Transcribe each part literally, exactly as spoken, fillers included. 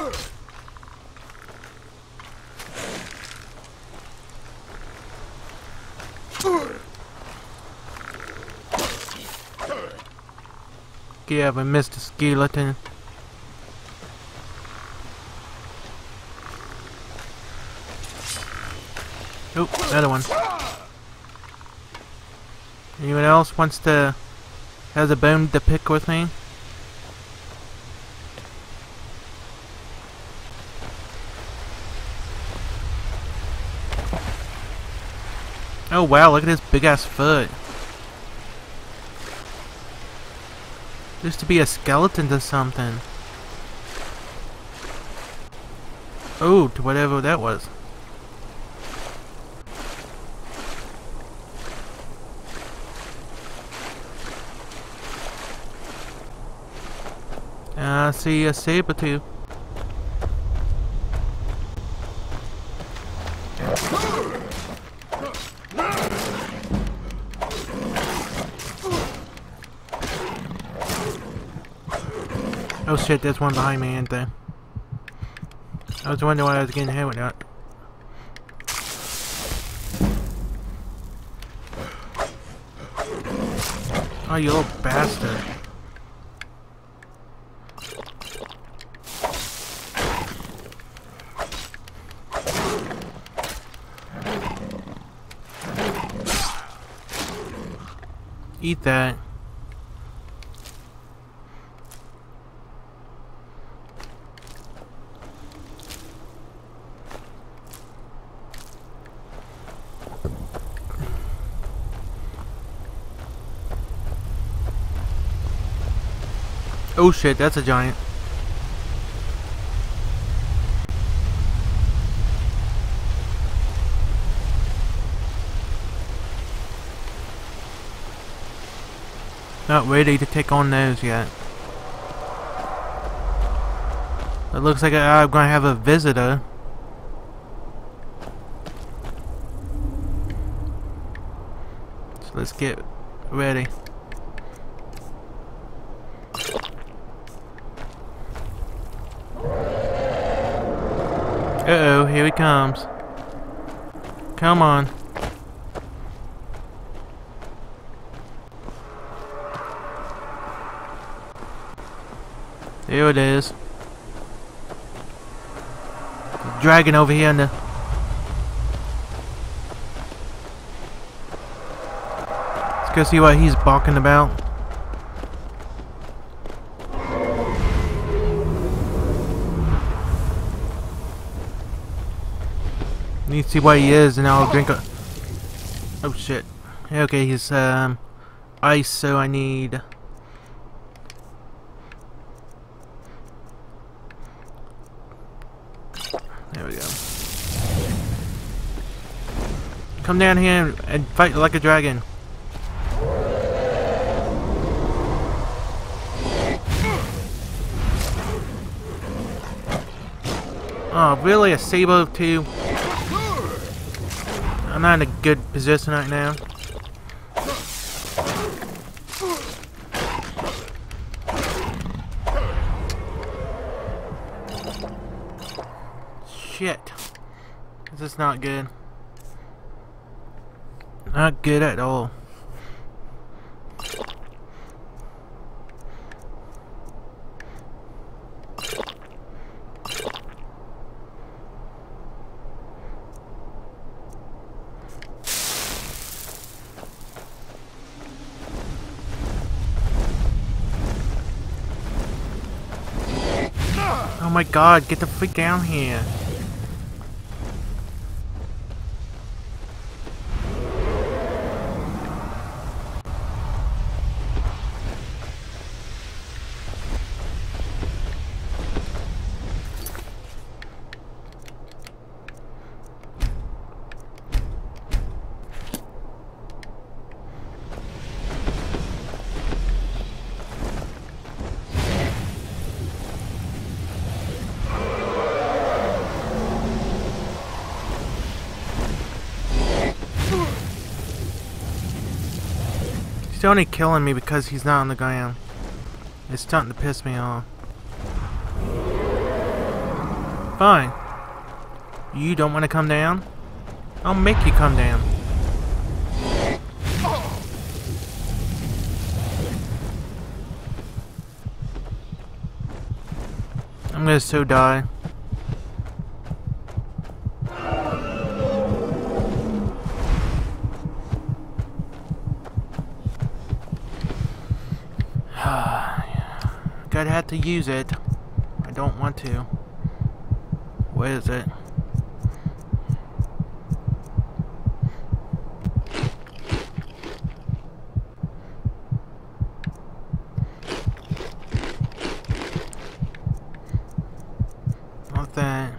Yeah, but Mister Skeleton. Oh, another one. Anyone else wants to has a bone to pick with me? Oh wow, look at his big ass foot. Used to be a skeleton to something. Oh, to whatever that was. I uh, see a saber too. Oh shit, there's one behind me, ain't there? I was wondering why I was getting hit with that. Oh, you little bastard. Eat that. Oh shit, that's a giant. Not ready to take on those yet. It looks like I'm gonna have a visitor. So let's get ready. Uh oh, here he comes. Come on. There it is. Dragon over here in the... Let's go see what he's barking about. Need to see what he is and I'll drink a... Oh shit. Okay, he's um ice, so I need... There we go. Come down here and fight like a dragon. Oh, really? A saber too? I'm not in a good position right now. Shit. This is not good. Not good at all. Oh my god, get the freak down here. He's only killing me because he's not on the ground. It's starting to piss me off. Fine. You don't want to come down? I'll make you come down. I'm gonna so die. Gotta have to use it. I don't want to. What is it? Not that.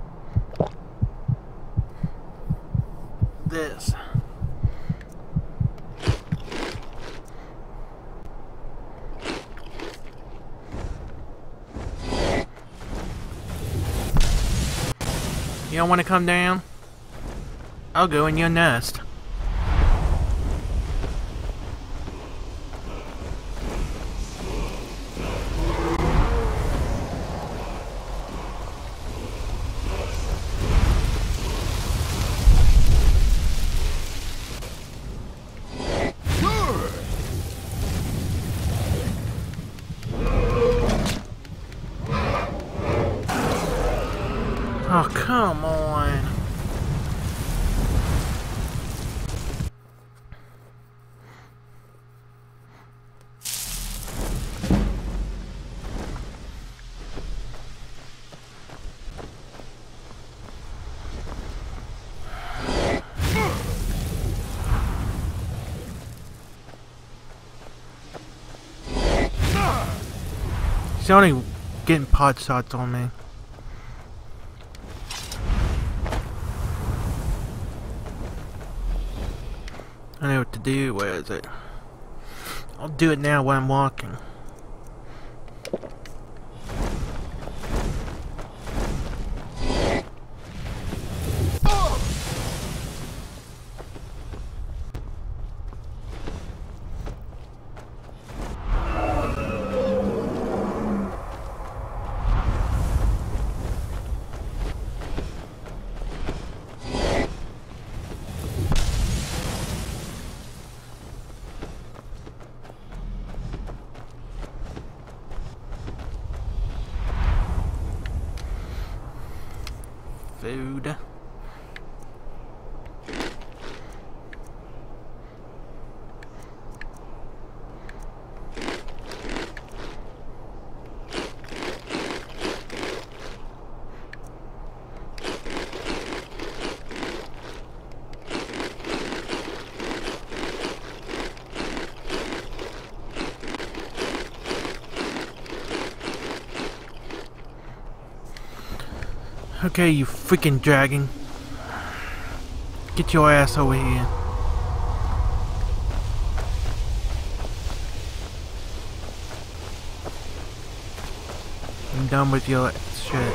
This. You don't want to come down? I'll go in your nest. Oh, come on. He's only getting pot shots on me. I know what to do. Where is it? I'll do it now while I'm walking. Food. Okay, you freaking dragon. Get your ass over here. I'm done with your shit.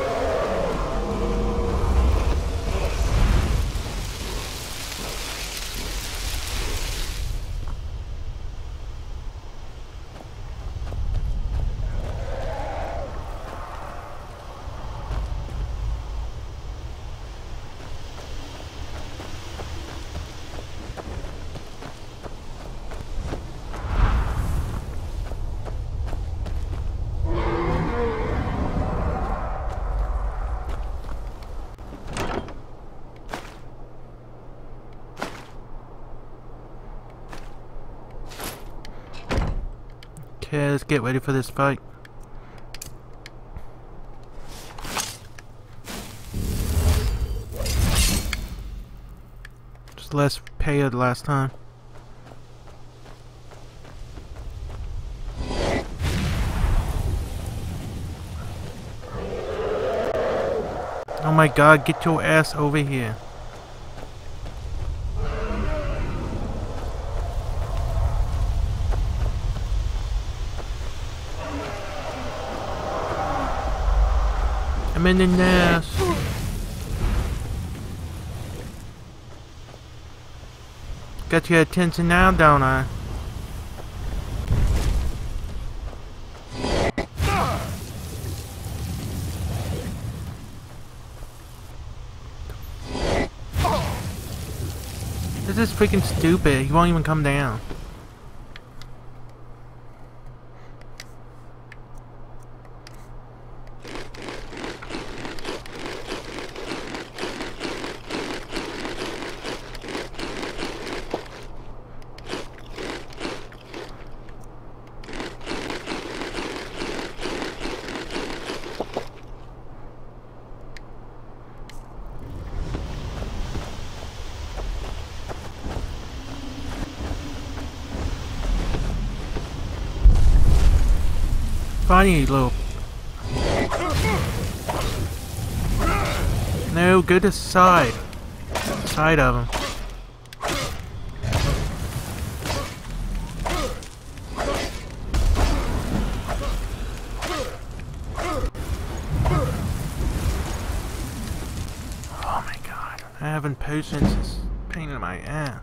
Okay, let's get ready for this fight. Just less pay the last time. Oh my god, get your ass over here. I'm in the nest. Got your attention now, don't I? this freaking stupid? He won't even come down. Funny little. No, go to the side. Side of him. Oh my god. Having potions is a pain in my ass.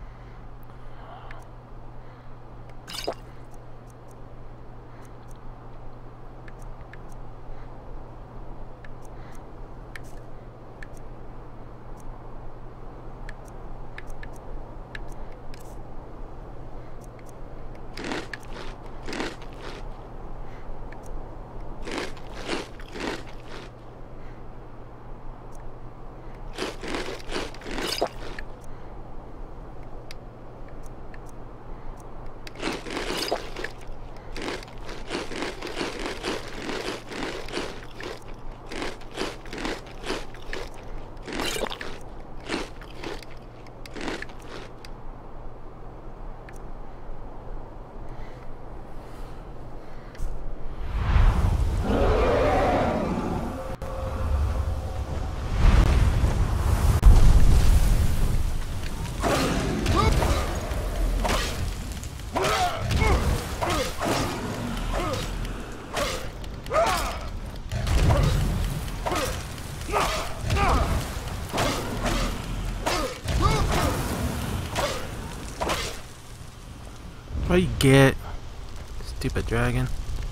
What do you get? Stupid dragon.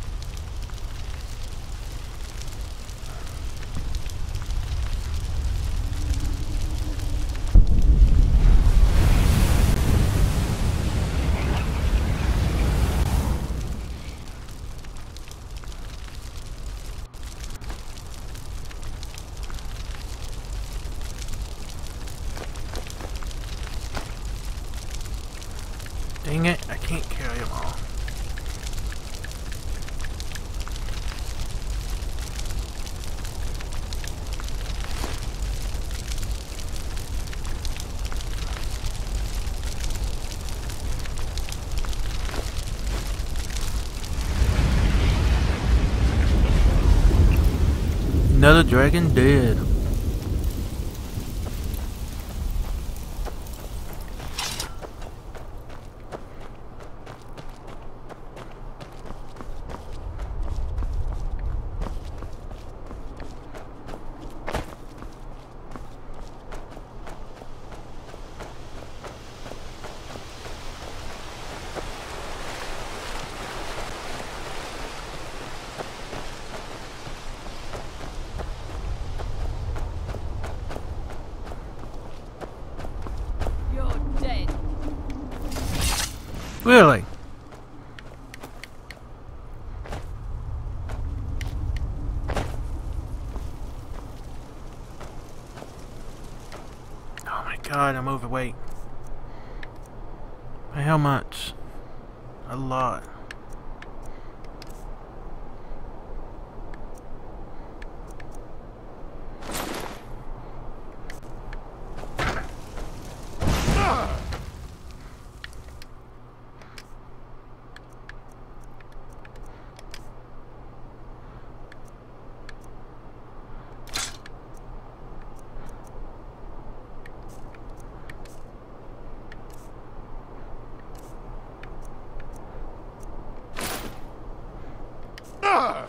Dang it, I can't carry them all. Another dragon dead. Really? Oh my god, I'm overweight. By how much? A lot. Ah!